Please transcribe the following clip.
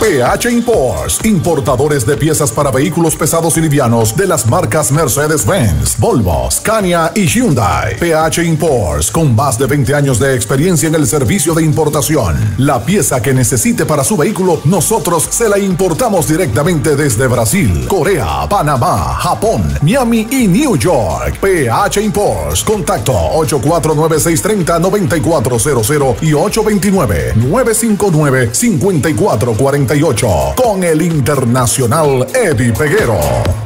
PH Imports, importadores de piezas para vehículos pesados y livianos de las marcas Mercedes-Benz, Volvo, Scania y Hyundai. PH Imports, con más de 20 años de experiencia en el servicio de importación. La pieza que necesite para su vehículo, nosotros se la importamos directamente desde Brasil, Corea, Panamá, Japón, Miami y New York. PH Imports. Contacto 849-630-9400 y 829-959-5448 con el internacional Eddie Peguero.